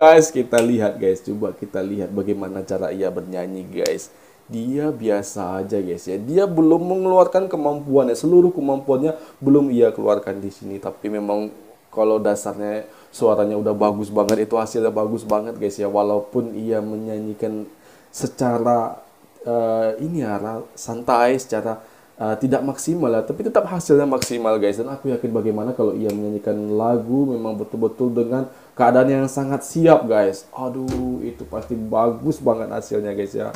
Guys, kita lihat guys, coba kita lihat bagaimana cara ia bernyanyi guys. Dia biasa aja guys ya. Dia belum mengeluarkan kemampuannya, seluruh kemampuannya belum ia keluarkan di sini. Tapi memang kalau dasarnya suaranya udah bagus banget, itu hasilnya bagus banget guys ya. Walaupun ia menyanyikan secara santai, secara tidak maksimal ya, tapi tetap hasilnya maksimal guys. Dan aku yakin bagaimana kalau ia menyanyikan lagu memang betul-betul dengan keadaan yang sangat siap guys. Aduh, itu pasti bagus banget hasilnya guys ya.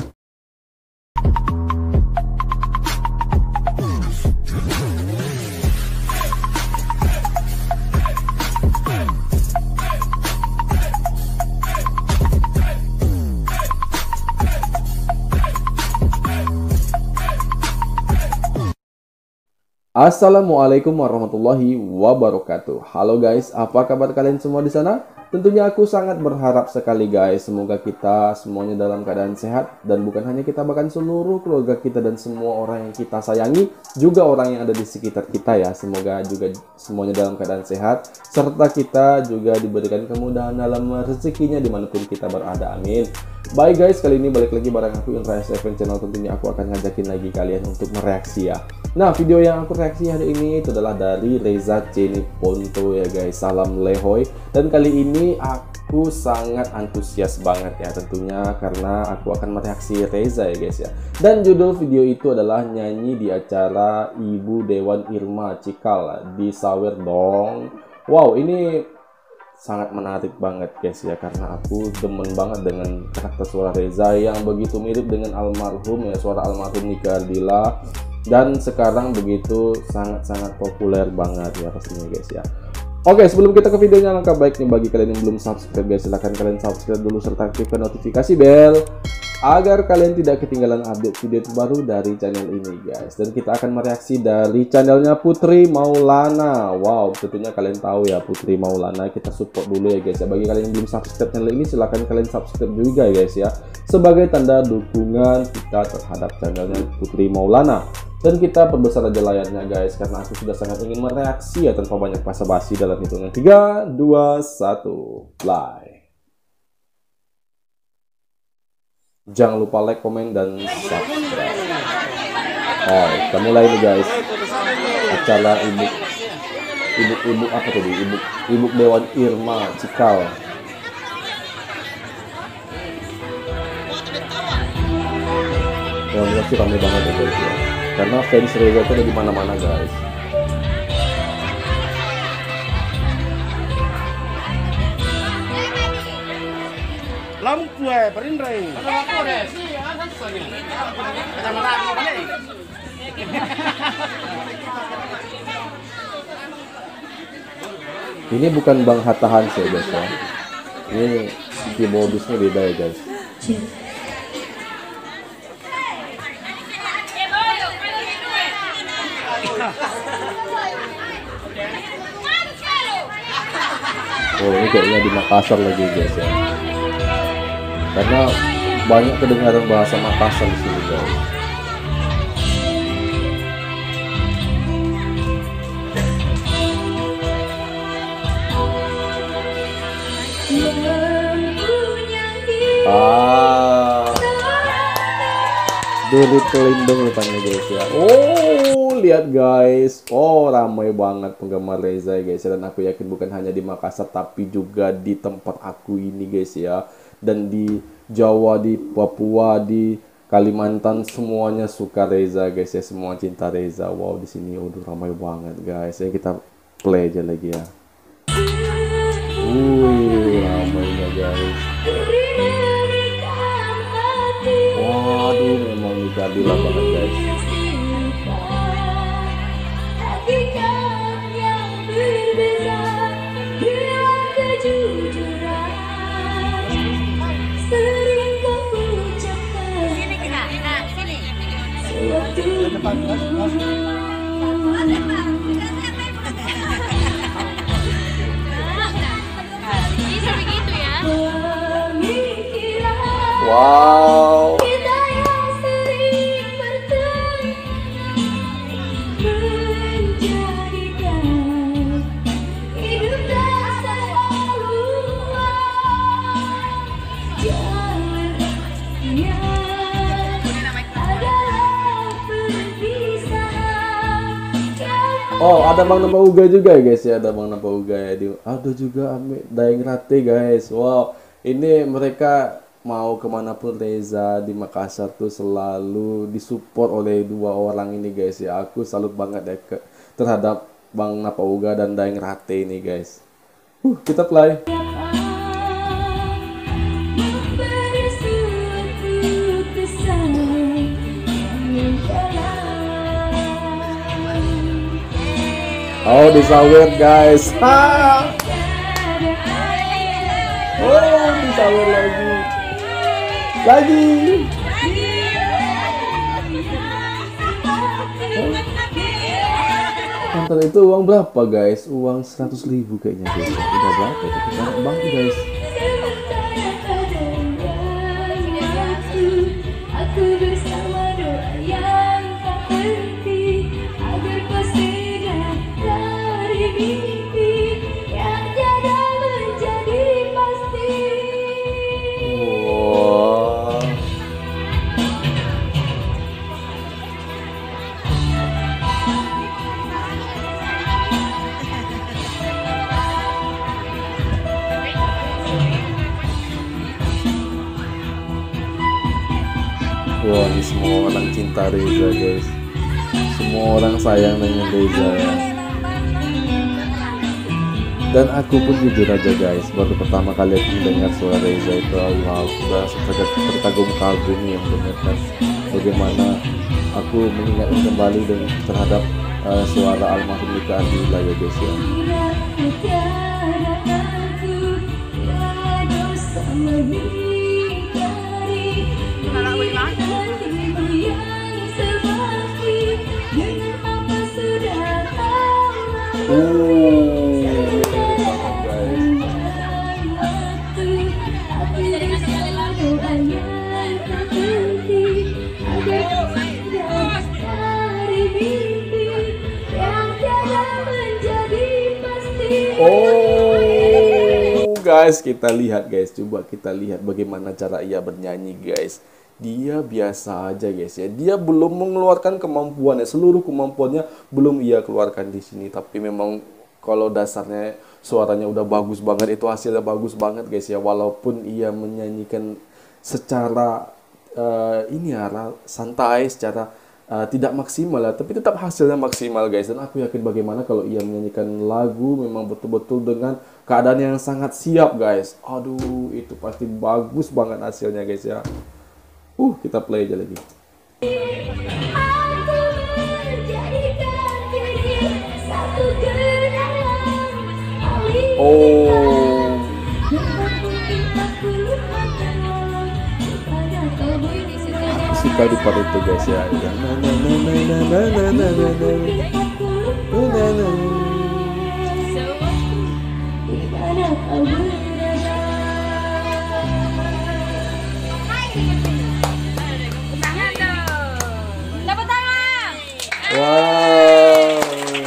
Assalamualaikum warahmatullahi wabarakatuh. Halo guys, apa kabar kalian semua di sana? Tentunya aku sangat berharap sekali guys, semoga kita semuanya dalam keadaan sehat, dan bukan hanya kita, bahkan seluruh keluarga kita dan semua orang yang kita sayangi, juga orang yang ada di sekitar kita ya. Semoga juga semuanya dalam keadaan sehat, serta kita juga diberikan kemudahan dalam rezekinya dimanapun kita berada, amin. Baik guys, kali ini balik lagi bareng aku Indra S7 Channel. Tentunya aku akan ngajakin lagi kalian untuk mereaksi ya. Nah, video yang aku reaksi hari ini itu adalah dari Reza Ceni Ponto ya guys. Salam Lehoy. Dan kali ini aku sangat antusias banget ya, tentunya karena aku akan mereaksi Reza ya guys ya. Dan judul video itu adalah nyanyi di acara Ibu Dewan Irma Cikal di Sawer Dong. Wow, ini sangat menarik banget guys ya, karena aku demen banget dengan karakter suara Reza yang begitu mirip dengan almarhum ya, suara almarhum Nike Ardilla, dan sekarang begitu sangat-sangat populer banget ya pastinya guys ya. Oke, sebelum kita ke videonya, langkah baiknya bagi kalian yang belum subscribe guys, silahkan kalian subscribe dulu serta aktifkan notifikasi bell agar kalian tidak ketinggalan update video terbaru dari channel ini guys. Dan kita akan mereaksi dari channelnya Putri Maulana. Wow, tentunya kalian tahu ya Putri Maulana, kita support dulu ya guys ya. Bagi kalian yang belum subscribe channel ini, silahkan kalian subscribe juga guys ya, sebagai tanda dukungan kita terhadap channelnya Putri Maulana. Dan kita perbesar aja layarnya guys, karena aku sudah sangat ingin mereaksi ya tanpa banyak basa-basi. Dalam hitungan 3, 2, 1, play. Jangan lupa like, komen, dan subscribe. Oh, kita mulai nih guys. Acara ibu apa tadi? Ibu Dewan Irma Cikal. Oh, ini pasti ramai banget ya guys ya, karena fans Reza itu ada di mana-mana guys. Lampu perindrai. Ini bukan Bang Hatta Hans ya guys ya. Ini keyboardisnya beda ya guys. Oh, ini kayaknya di Makassar lagi guys ya, karena banyak kedengaran bahasa Makassar di sini guys. Duri pelindung rupanya guys ya. Oh, lihat guys. Oh, ramai banget penggemar Reza guys ya. Dan aku yakin bukan hanya di Makassar, tapi juga di tempat aku ini guys ya. Dan di Jawa, di Papua, di Kalimantan, semuanya suka Reza guys ya. Semua cinta Reza. Wow, di sini udah ramai banget guys ya. Kita play aja lagi ya. Ramainya guys. Waduh, memang Nike Ardilla banget guys. Bisa begitu ya. Wow. Oh, ada Bang Napa Uga juga ya guys ya, ada Bang Napa Uga ya. Ada juga Ame Daeng Rate guys. Wow, ini mereka mau kemanapun Reza di Makassar tuh selalu disupport oleh dua orang ini guys ya. Aku salut banget ya terhadap Bang Napa Uga dan Daeng Rate ini guys. Kita play. Oh, disawet guys. Ha! Oh, disawet lagi. Lagi. Nonton itu uang berapa guys? Uang 100.000 kayaknya guys. Udah berapa itu? Banyak banget guys. Aku bersama doa yang tak berhenti agar kau sedar dari mimpi yang tiada menjadi pasti. Wow. Wah, ini semua orang cinta Reza guys. Semua orang sayang dengan Reza ya. Dan aku pun jujur aja guys, baru pertama kali aku mendengar suara Reza itu, wow, sudah terkagum-kagum yang mendengarkan bagaimana aku mengingatkan kembali dengan terhadap suara almarhum Nika Ardila ya guys ya. Oh guys, kita lihat guys, coba kita lihat bagaimana cara ia bernyanyi guys. Dia biasa aja guys ya. Dia belum mengeluarkan kemampuannya, seluruh kemampuannya belum ia keluarkan di sini. Tapi memang kalau dasarnya suaranya udah bagus banget, itu hasilnya bagus banget guys ya. Walaupun ia menyanyikan secara santai, secara tidak maksimal ya, tapi tetap hasilnya maksimal guys. Dan aku yakin bagaimana kalau ia menyanyikan lagu memang betul-betul dengan keadaan yang sangat siap guys. Aduh, itu pasti bagus banget hasilnya guys ya. Kita play aja lagi. Oh, suka di part itu guys ya. Wow.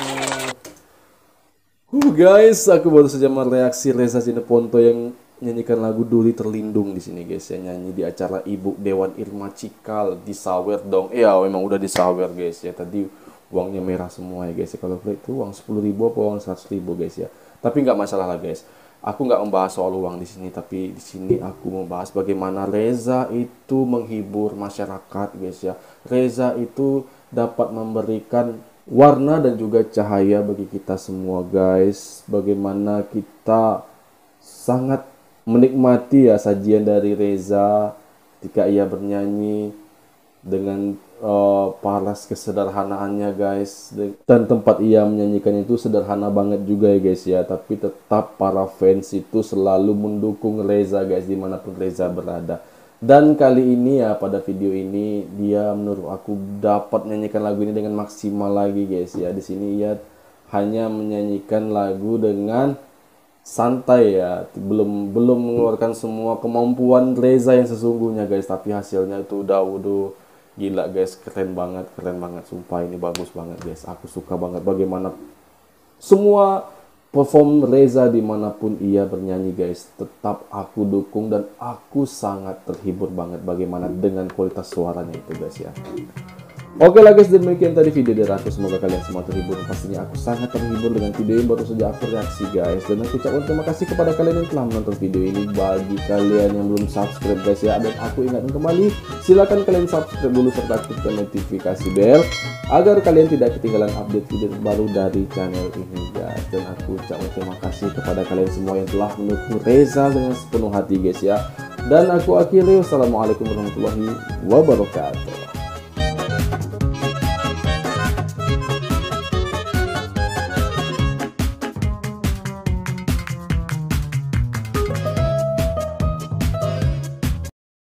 Guys, aku baru saja mereaksi Reza Cineponto yang nyanyikan lagu Duri Terlindung di sini guys ya, nyanyi di acara Ibu Dewan Irma Cikal. Disawer dong. Ya, memang udah disawer guys ya. Tadi uangnya merah semua ya guys ya. Kalau itu uang 10.000 apa uang 100.000 guys ya. Tapi nggak masalah lah guys. Aku nggak membahas soal uang di sini, tapi di sini aku membahas bagaimana Reza itu menghibur masyarakat guys ya. Reza itu dapat memberikan warna dan juga cahaya bagi kita semua guys. Bagaimana kita sangat menikmati ya sajian dari Reza ketika ia bernyanyi dengan paras kesederhanaannya guys. Dan tempat ia menyanyikan itu sederhana banget juga ya guys ya, tapi tetap para fans itu selalu mendukung Reza guys dimanapun Reza berada. Dan kali ini ya, pada video ini dia menurut aku dapat menyanyikan lagu ini dengan maksimal lagi guys ya. Di sini ia hanya menyanyikan lagu dengan santai ya, belum mengeluarkan semua kemampuan Reza yang sesungguhnya guys, tapi hasilnya itu udah gila guys, keren banget sumpah, ini bagus banget guys. Aku suka banget bagaimana semua perform Reza dimanapun ia bernyanyi guys, tetap aku dukung dan aku sangat terhibur banget bagaimana dengan kualitas suaranya itu guys ya. Oke lah guys, demikian tadi video dari aku. Semoga kalian semua terhibur. Pastinya aku sangat terhibur dengan video yang baru saja aku reaksi guys. Dan aku ucapkan terima kasih kepada kalian yang telah menonton video ini. Bagi kalian yang belum subscribe guys ya, dan aku ingatkan kembali, silakan kalian subscribe dulu serta aktifkan notifikasi bell agar kalian tidak ketinggalan update video baru dari channel ini guys. Dan aku ucapkan terima kasih kepada kalian semua yang telah mendukung Reza dengan sepenuh hati guys ya. Dan aku akhiri, wassalamualaikum warahmatullahi wabarakatuh.